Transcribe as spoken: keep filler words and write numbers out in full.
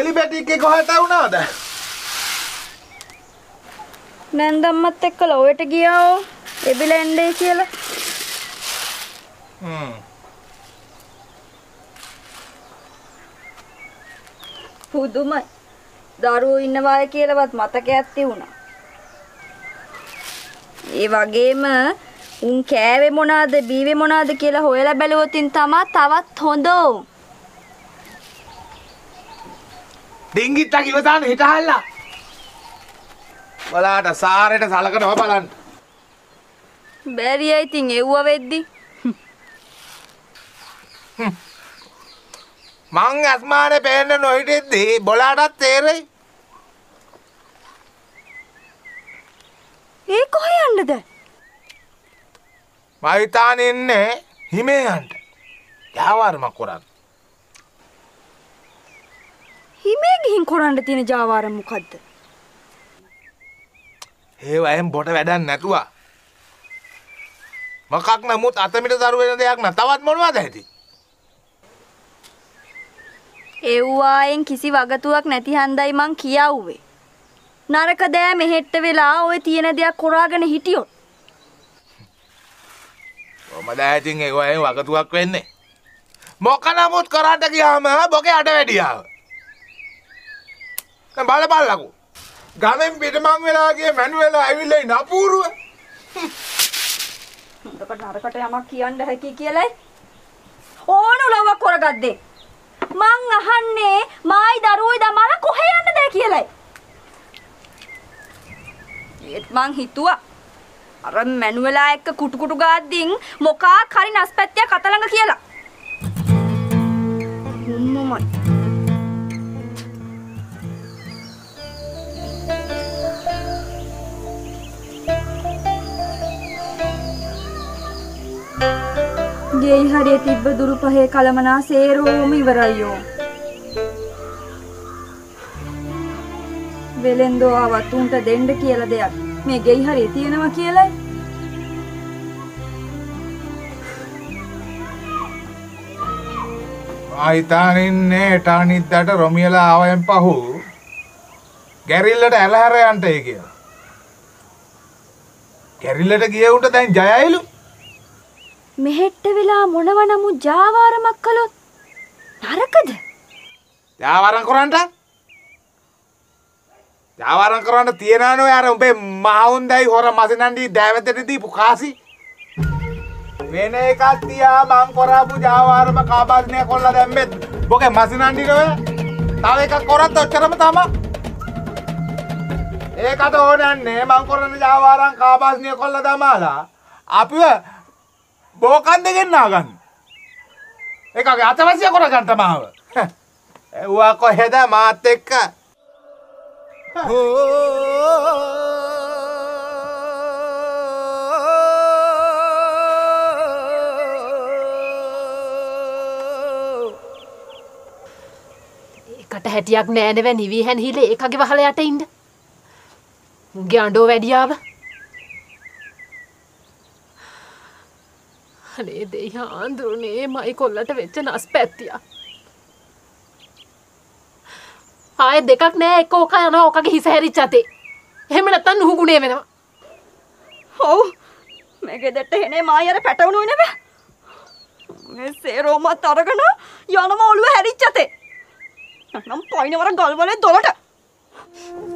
එලිපැටික්කේ කොහෙට වුණාද? නැන්දම්මත් එක්ක ලොවට ගියා එබිලෙන්ඩේ කියලා. හ්ම්. පුදුමයි. දරුවෝ ඉන්නවාය කියලාවත් මතකයක් තියුණා. ඒ වගේම උන් කෑවේ මොනවාද බීවේ මොනවාද කියලා හොයලා බැලුවොතින් තමයි තවත් හොඳ. ඩිංගිත්තා කිව්වතාන හිටහල්ලා. බලාට සාරේට සලකනවා බලන්න. බැරියයි ඉතින් එව්ව වෙද්දි. මං අස්මානේ පේන්න නොහිටෙද්දි බොලාටත් තේරෙයි. ඒ කොහේ යන්නද? මම හිතානේ ඉන්නේ හිමේ යන්න. ජාවාරමක් කරන්න. හිමේ ගිහින් කරන්න තියෙන ජාවාරම මොකද්ද? ඒ වයින් බොට වැඩක් නැතුවා. මොකක් නමුත් අතමිට දරු වෙන දෙයක් නැ. තවත් මොනවද ඇති? එව්වායෙන් කිසි වගතුවක් නැති හන්දයි මං කියවුවේ. නරක දෑ මෙහෙට්ට වෙලා ඔය තියෙන දෙයක් කරාගෙන හිටියොත්. කොහමද ඇතින් ඒ වයින් වගතුවක් වෙන්නේ? මොක නමුත් කරන්න ගියාම බොකේ අඩ වැඩියාව. දැන් බල බලලකෝ. ගමෙන් පිටමං වෙලා ගියේ මැනුවල ඇවිල්ලා ඉන්න අපූර්ව. හොඳකට නරකට යමක් කියන්න හැකි කියලායි. ඕන උලව්වක් කරගද්දේ. මං අහන්නේ මායි දරුවෝයි දමාලා කොහෙ යන්නද කියලායි. ඒත් මං හිතුවා අර මැනුවලා එක්ක කුටු කුටු ගාද්දින් මොකක් හරි නැස්පැත්තියක් අත ළඟ කියලා. මොමයි. ගෙයි හරිය තිබ්බ දුරු පහේ කලමනා සේරෝම ඉවරයියෝ. වෙලෙන්දෝ ආවත් උන්ට දෙන්න කියලා දෙයක් මේ ගෙයි හරිය තියෙනවා කියලායි. ආයිතානින්නේ ටානිද්දට රොමියලා ආවයන් පහු ගැරිල්ලට ඇලහැර යන්න ඒ කියලා. ගැරිල්ලට ගිය උන්ට දැන් ජයයිලු. මෙහෙට්ට වෙලා මොනව නමුත් ජාවාරමක් කළොත් නරකද? ජාවාරම් කරන්නට? ජාවාරම් කරන්න තියනවා නෝ යාර උඹේ මහවුන්දයි හොර මසිනන්ඩි දෑවැතට දීපු කාසි. වෙන එකක් තියා මං කරාපු ජාවාරම කාබාස්නය කොල්ල දැම්මෙත් බොකේ මසිනන්ඩි නෝ. තව එකක් කරත් ඔච්චරම තමයි. ඒකට ඕනන්නේ මං කරන ජාවාරම් කාබාස්නය කොල්ල දමාලා අපිව බෝකන් දෙකෙන් නාගන්න. ඒකගේ අතවැසිය කරගන්න තමාව. එව්වා කොහෙද මාත් එක්ක? ඒකට හැටියක් නෑ නෙවෙ නිවි හැන්හිලේ ඒකගේ වහල යට ඉන්න. මුගේ අඬෝ වැඩියාව. අනේ දෙයියා ආන්දරුනේ මයි කොල්ලට වෙච්ච නැස්පැත්තියක්. ආයෙ දෙකක් නෑ එක ඕක යනවා ඕකගේ හිස හැරිච්ච අතේ. එහෙම නැත්තම් නුහුගුණේ වෙනවා. ඔව් මේ ගෙදරට එනේ මායි අර පැටවුණුයි නෙවෙ. මේ සේරෝමත් අරගෙන යනවා ඔළුව හැරිච්ච අතේ. නම් පයින්වර ගල්වලේ දොලට.